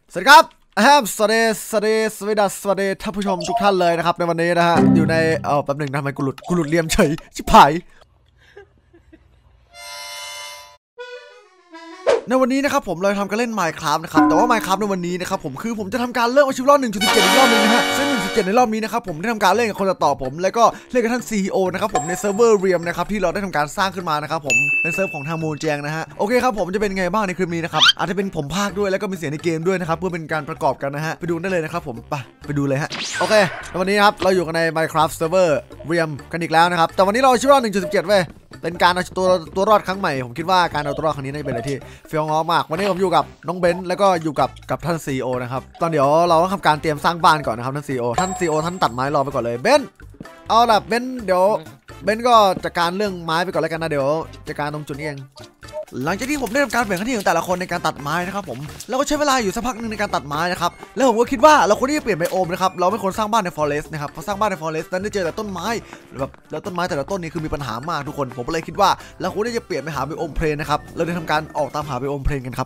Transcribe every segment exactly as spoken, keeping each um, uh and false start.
สวัสดีครับแฮมสวัสดีสวัสดีสวัสดีสวัสดีท่านผู้ชมทุกท่านเลยนะครับในวันนี้นะฮะอยู่ในเออแป๊บหนึ่งทำไมกูหลุดกูหลุดเลียมเฉยชิบหายในวันนี้นะครับผมเราทำการเล่น Minecraft นะครับแต่ว่า Minecraft ในวันนี้นะครับผมคือผมจะทำการเริ่มเอาชีวิตรอด หนึ่งจุดสิบเจ็ด อีกรอบนึงนะฮะซึ่ง หนึ่งจุดสิบเจ็ด ในรอบนี้นะครับผมได้ทำการเล่นกับคนต่อผมแล้วก็เล่นกับท่าน ซี อี โอ นะครับผมในเซิร์ฟเวอร์เรียมนะครับที่เราได้ทำการสร้างขึ้นมานะครับผมเป็นเซิร์ฟของทางมูนแจงนะฮะโอเคครับผมจะเป็นไงบ้างในคลิปนี้นะครับอาจจะเป็นผมพากย์ด้วยแล้วก็มีเสียงในเกมด้วยนะครับเพื่อเป็นการประกอบกันนะฮะไปดูได้เลยนะครับผมไปไปดูเลยฮะโอเควันนี้ครับเราอยู่กันใน Minecraft Server เรียมกันอีกแล้วนะครับแต่วันนี้เราชีวิตรอด หนึ่งจุดสิบเจ็ด เว้ยเป็นการเอาตัวตัวรอดครั้งใหม่ผมคิดว่าการเอาตัวรอดครั้งนี้น่าจะเป็นอะไรที่เฟี้ยวง้อมากวันนี้ผมอยู่กับน้องเบนซ์แล้วก็อยู่กับกับท่าน ซี อี โอ นะครับตอนเดี๋ยวเราต้องทำการเตรียมสร้างบ้านก่อนนะครับท่าน ซี อี โอ ท่าน ซี อี โอ ท่านตัดไม้รอไปก่อนเลยเบนซ์เอาล่ะเบนซ์เดี๋ยวเบนซ์ก็จัดการเรื่องไม้ไปก่อนแล้วกันนะเดี๋ยวจัดการตรงจุดนี้เองหลังจากที่ผมได้ทำการแบ่งหน้าที่ของแต่ละคนในการตัดไม้นะครับผมเราก็ใช้เวลาอยู่สักพักนึงในการตัดไม้นะครับแล้วผมก็คิดว่าเราควรที่จะเปลี่ยนไบโอมนะครับเราไม่ควรสร้างบ้านในฟอเรสต์นะครับเพราะสร้างบ้านในฟอเรสต์นั้นได้เจอแต่ต้นไม้แบบแล้วต้นไม้แต่ละต้นนี้คือมีปัญหามากทุกคนผมก็เลยคิดว่าเราควรที่จะเปลี่ยนไปหาไบโอมเพลนนะครับเราได้ทำการออกตามหาไบโอมเพลนกันครับ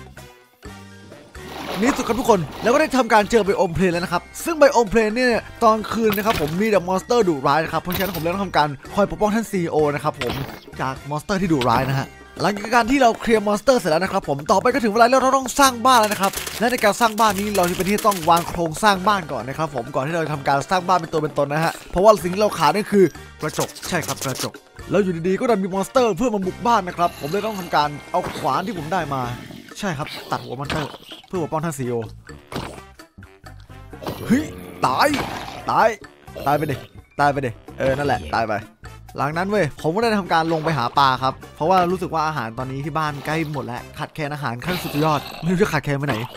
นี่สุดครับทุกคนแล้วก็ได้ทำการเจอไบโอมเพลนแล้วนะครับซึ่งไบโอมเพลนเนี่ยตอนคืนนะครับผมมีแต่มอนสเตอร์ดุร้ายนะครับเพราะฉะนั้นผมเลยต้องทำการคอยปกป้องท่าน ซี อี โอ นะครับผมจากมอนสเตอร์ที่ดุร้ายนะฮะหลังจากการที่เราเคลียร์มอนสเตอร์เสร็จแล้วนะครับผมต่อไปก็ถึงเวลาเราต้องสร้างบ้านแล้วนะครับและในการสร้างบ้านนี้เราจะเป็นที่ต้องวางโครงสร้างบ้านก่อนนะครับผมก่อนที่เราจะทำการสร้างบ้านเป็นตัวเป็นตนนะฮะเพราะว่าสิ่งที่เราขาดนั่นคือกระจกใช่ครับกระจกแล้วอยู่ดีๆก็ดันมีมอนสเตอร์เพื่อมาบุกบ้านนะครับผมเลยต้องทำการเอาขวานที่ผมได้มาใช่ครับตัดหัวมอนสเตอร์เพื่อปกป้องท่าน ซี อี โอ เฮ้ยตายตายตายไปดิตายไปดิเออนั่นแหละตายไปหลังนั้นเว้ยผมก็ได้ทำการลงไปหาปลาครับเพราะว่ารู้สึกว่าอาหารตอนนี้ที่บ้านใกล้หมดแล้วขาดแคลนอาหารขั้นสุดยอดไม่รู้จะขาดแคลนไปไหน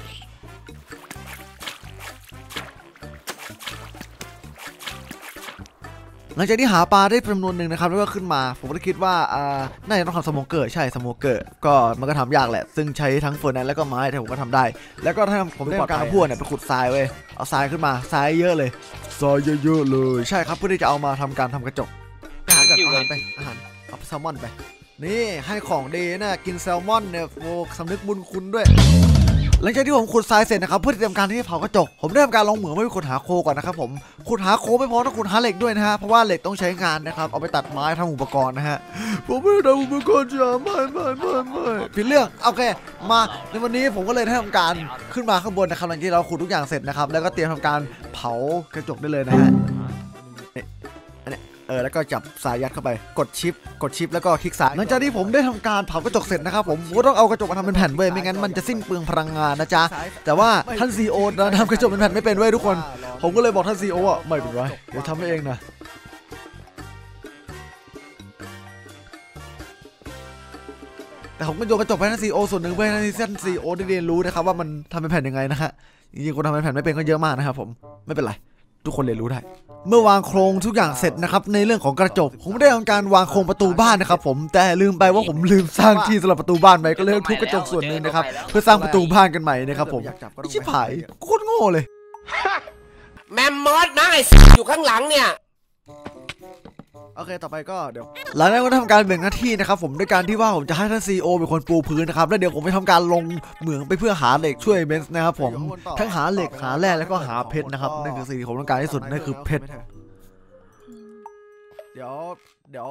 หลังจากที่หาปลาได้จำนวนหนึ่งนะครับแล้วก็ขึ้นมาผมก็คิดว่าอ่าน่าจะต้องทำสโมเกอร์ใช่สโมเกอร์ก็มันก็ทำยากแหละซึ่งใช้ทั้งเฟอร์นันแล้วก็ไม้แต่ผมก็ทำได้แล้วก็ถ้าผมได้ทำการพูดเนี่ยไปขุดทรายเว้ยเอาทรายขึ้นมาทรายเยอะเลยทรายเยอะๆเลยใช่ครับเพื่อที่จะเอามาทำการทำกระจกอาหารกับอาหารไปอาหารเอาแซลมอนไปนี่ให้ของดีนะกินแซลมอนเนี่ยโอ้สำนึกบุญคุณด้วยหลังจากที่ผมขุดทรายเสร็จนะครับเพื่อเตรียมการที่จะเผากระจกผมได้ทำการลงเหมืองไม่ไปขุดหาโคก่อนนะครับผมขุดหาโคไม่พอต้องขุดหาเหล็กด้วยนะฮะเพราะว่าเหล็กต้องใช้งานนะครับเอาไปตัดไม้ทำอุปกรณ์นะฮะผมไม่ทำอุปกรณ์จ้าไม่ไม่ไม่ไม่ผิดเรื่องโอเคมาในวันนี้ผมก็เลยได้ทำการขึ้นมาข้างบนนะครับหลังจากที่เราขุดทุกอย่างเสร็จนะครับแล้วก็เตรียมทำการเผากระจกได้เลยนะฮะเออแล้วก็จับสายยัดเข้าไปกดชิปกดชิปแล้วก็คลิกซ้ายหลังจากที่ผมได้ทำการเผากระจกเสร็จนะครับผมก็ต้องเอากระจกมาทำเป็นแผ่นเว้ยไม่งั้นมันจะสิ้นเปลืองพลังงานนะจ๊ะแต่ว่าท่าน ซี อี โอ ทำกระจกเป็นแผ่นไม่เป็นเว้ยทุกคนผมก็เลยบอกท่าน ซี อี โอ อ่ะไม่เป็นไรเดี๋ยวทำเองนะแต่ผมก็โยนกระจกไปท่าน ซี อี โอ ส่วนหนึ่งเพื่อให้ท่าน ซี อี โอ ได้เรียนรู้นะครับว่ามันทำเป็นแผ่นยังไงนะฮะจริงๆคนทำเป็นแผ่นไม่เป็นก็เยอะมากนะครับผมไม่เป็นไรทุกคนเรียนรู้ได้เมื่อวางโครงทุกอย่างเสร็จนะครับในเรื่องของกระจกผมได้ทำการวางโครงประตูบ้านนะครับผมแต่ลืมไปว่าผมลืมสร้างที่สำหรับประตูบ้านไปก็เลยทุบกระจกส่วนหนึ่งนะครับเพื่อสร้างประตูบ้านกันใหม่นะครับผมชิบหายโคตรโง่เลยแมมมอสนะไอ้อยู่ข้างหลังเนี่ยโอเคต่อไปก็เดี๋ยวหลังจากนั้นก็ทำการแบ่งหน้าที่นะครับผมด้วยการที่ว่าผมจะให้ท่าน ซี อี โอ เป็นคนปูพื้นนะครับแล้วเดี๋ยวผมไปทำการลงเหมืองไปเพื่อหาเหล็กช่วยเบนซ์นะครับผมทั้งหาเหล็กหาแร่แล้วก็หาเพชรนะครับนั่นคือสิ่งที่ผมต้องการที่สุดนั่นคือเพชรเดี๋ยวเดี๋ยว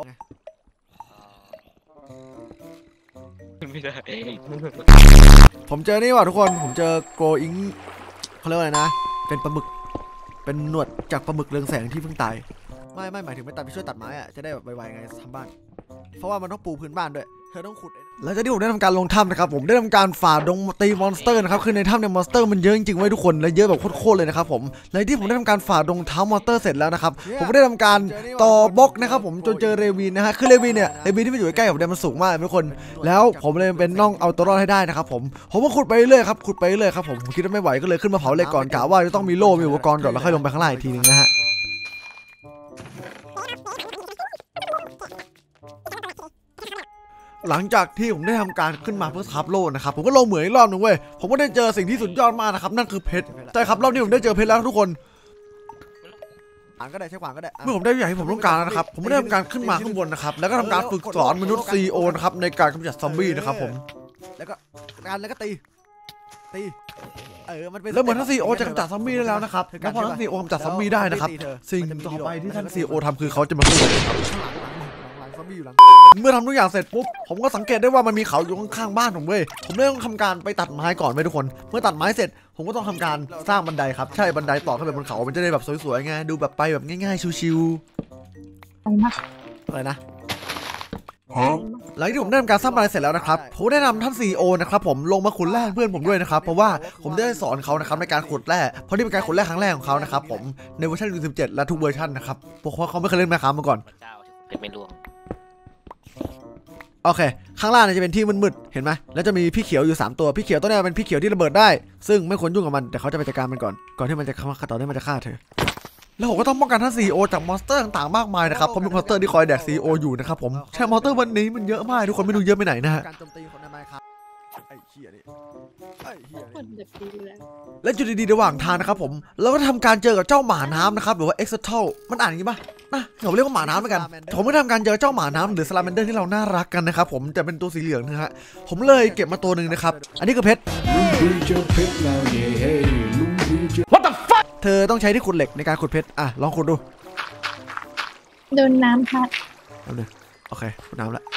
ไม่ได้ผมเจอนี่ว่ะทุกคนผมเจอโกลอิงเขาเรียกว่าอะไรนะเป็นปลาหมึกเป็นหนวดจากปลาหมึกเรืองแสงที่เพิ่งตายไม่ไม่หมายถึงไปตัดไปช่วยตัดไม้อะจะได้แบบไวๆไงทำบ้านเพราะว่ามันต้องปูพื้นบ้านด้วยเธอต้องขุดแล้วจากที่ผมได้ทำการลงถ้ำนะครับผมได้ทำการฝ่าดงตีมอนสเตอร์นะครับคือในถ้ำเนี่ยมอนสเตอร์มันเยอะจริงๆไว้ทุกคนและเยอะแบบโคตรๆเลยนะครับผมหลังที่ผมได้ทำการฝ่าดงท้ามอนสเตอร์เสร็จแล้วนะครับผมได้ทำการต่อบล็อกนะครับผมจนเจอเรวินนะฮะคือเรวินเนี่ยเรวินที่มันอยู่ใกล้ๆผมเนี่ยมันสูงมากทุกคนแล้วผมเลยเป็นน้องเอาตัวรอดให้ได้นะครับผมผมก็ขุดไปเรื่อยครับขุดไปเรื่อยครับผมคิดว่าไม่ไหวก็เลยขึ้นมาเผาเหล็กก่อนกะว่าจะต้องมีโล่มีอุปกรณ์ก่อนแล้วค่อยลงไปข้างล่างอีกทีนึงนะฮะหลังจากที่ผมได้ทำการขึ้นมาเพื่อทับโล่นะครับผมก็ลงเหมืองอีกรอบหนึ่งเว้ยผมก็ได้เจอสิ่งที่สุดยอดมากนะครับนั่นคือเพชรใช่ครับรอบนี้ผมได้เจอเพชรแล้วทุกคนอ่านก็ได้ใช้ขวานก็ได้เมื่อผมได้อย่างที่ผมต้องการแล้วนะครับผมได้ทำการขึ้นมาข้างบนนะครับแล้วก็ทำการฝึกสอนมนุษย์ ซี อี โอ นะครับในการกำจัดซอมบี้นะครับผมแล้วก็การแล้วก็ตีตีเออมันเป็นแล้วเหมือนท่านซีโอจะกำจัดซอมบี้ได้แล้วนะครับแล้วพอท่านซีโอกำจัดซอมบี้ได้นะครับสิ่งต่อไปที่ท่านซีโอทำคือเขาจะมาสู้ครับเมื่อทำทุกอย่างเสร็จปุ๊บผมก็สังเกตได้ว่ามันมีเขาอยู่ข้างๆบ้านผมเว้ยผมเลยต้องทำการไปตัดไม้ก่อนไปทุกคนเมื่อตัดไม้เสร็จผมก็ต้องทำการสร้างบันไดครับใช่บันไดต่อขึ้นไปบนเขามันจะได้แบบสวยๆไงดูแบบไปแบบง่ายๆชิวๆอะไรนะหลังที่ผมได้ทำการสร้างบันไดเสร็จแล้วนะครับผมได้นำท่านซีโอนะครับผมลงมาขุดแร่เพื่อนผมด้วยนะครับเพราะว่าผมได้สอนเขานะครับในการขุดแร่เพราะนี่เป็นการขุดแร่ครั้งแรกของเขานะครับผมในเวอร์ชันหนึ่งจุดสิบเจ็ดและทุกเวอร์ชันนะครับเพราะว่าเขาไม่เคยเล่นแมคคามาก่อนไม่ร่วงโอเคข้างล่างจะเป็นที่มืดๆเห็นไหมแล้วจะมีพี่เขียวอยู่สามตัวพี่เขียวตัวนี้เป็นพี่เขียวที่ระเบิดได้ซึ่งไม่ควรยุ่งกับมันแต่เขาจะไปจัดการมันก่อนก่อนที่มันจะฆ่าต่อที่มันจะฆ่าเธอแล้วผมก็ต้องป้องกันท่านซีโอจากมอนสเตอร์ต่างๆมากมายนะครับเพราะมีมอนสเตอร์ที่คอยแดกซีโออยู่นะครับผมใช่มอนสเตอร์วันนี้มันเยอะมากทุกคนไม่รู้เยอะไปไหนนะฮะการโจมตีคนในไมค์ครับไอ้เหี้ยนี่ไอ้เหี้ยนี่และจุดดีๆระหว่างทางนะครับผมเราก็ทำการเจอกับเจ้าหมาน้ำนะครับหรือว่าเอ็กซ์เทลมันอ่านอย่างนี้ป่ะนะผมเรียกว่าหมาน้ำเหมือนกันผมก็ทำการเจอเจ้าหมาน้ำหรือสลาแมนเดอร์ที่เราน่ารักกันนะครับผมแต่เป็นตัวสีเหลืองนะฮะผมเลยเก็บมาตัวหนึ่งนะครับอันนี้คือเพชร What the fuck เธอต้องใช้ที่ขุดเหล็กในการขุดเพชรอ่ะลองขุดดูโดนน้ำพัดเอาเลยโอเคขุดน้ำละ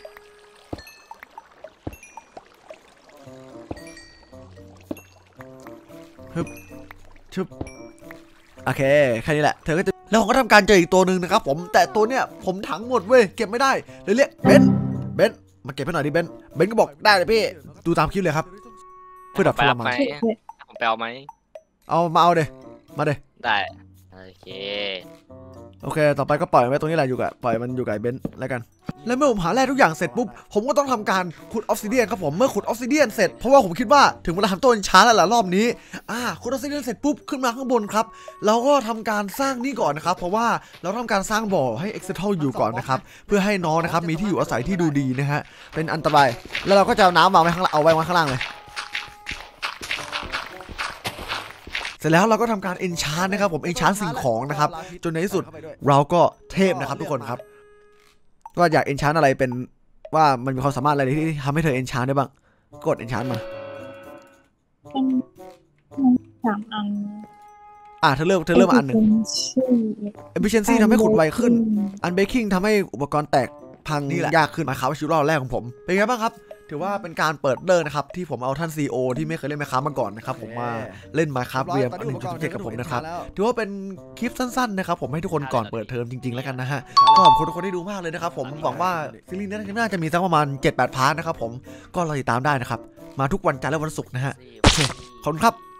ฮึบชึบโอเคแค่นี้แหละเธอก็จะแล้วผมก็ทำการเจออีกตัวหนึ่งนะครับผมแต่ตัวเนี้ยผมถังหมดเว้ยเก็บไม่ได้เลยเรียกเบนเบนมาเก็บให้หน่อยดิเบนเบนก็บอกได้เลยพี่ดูตามคลิปเลยครับเพื่อดับไฟมาผมไปเอาไหมเอามาเอาเดมาเดได้โอเคโอเคต่อไปก็ปล่อยไว้ตรงนี้แหละอยู่กับปล่อยมันอยู่กับเบนแล้วกันแล้วเมื่อผมหาแร่ทุกอย่างเสร็จปุ๊บผมก็ต้องทำการขุดออฟซิเดียนครับผมเมื่อขุดออฟซิเดียนเสร็จเพราะว่าผมคิดว่าถึงเวลาทำต้นช้าแล้วล่ะรอบนี้อ่าขุดออฟซิเดียนเสร็จปุ๊บขึ้นมาข้างบนครับเราก็ทำการสร้างนี่ก่อนนะครับเพราะว่าเราทำการสร้างบ่อให้เอ็กซ์เทลอยู่ก่อนนะครับเพื่อให้น้องนะครับมีที่อยู่อาศัยที่ดูดีนะฮะเป็นอันตรายแล้วเราก็จะเอาน้ำมาไว้ข้างเอาไว้ข้างล่างเลยเสร็จแล้วเราก็ทำการเอนชานนะครับผมเอนชานสิ่งของนะครับจนในที่สุดเราก็เทพนะครับทุกคนครับว่าอยากเอนชานอะไรเป็นว่ามันมีความสามารถอะไรที่ทำให้เธอเอนชานได้บ้างกดเอนชานมาสามอันอ่ะเธอเริ่มเธอเริ่มอันหนึ่ง efficiency ทำให้ขุดไวขึ้น unbreaking ทำให้อุปกรณ์แตกพังยากขึ้นมาครับชีวิตรอดแรกของผมเป็นไงบ้างครับถือว่าเป็นการเปิดเดินนะครับที่ผมเอาท่าน ซี อี โอ ที่ไม่เคยเล่น Minecraft มาก่อนนะครับผมมาเล่น Minecraft เรียม หนึ่งจุดสิบเจ็ด กับผมนะครับถือว่าเป็นคลิปสั้นๆนะครับผมให้ทุกคนก่อนเปิดเทอมจริงๆแล้วกันนะฮะก็ขอบคุณทุกคนที่ดูมากเลยนะครับผมหวังว่าซีรีส์นี้น่าจะมีสักประมาณ เจ็ดแปด พาร์ทนะครับผมก็รอติดตามได้นะครับมาทุกวันจันทร์และวันศุกร์นะฮะโอเคขอบคุณครับ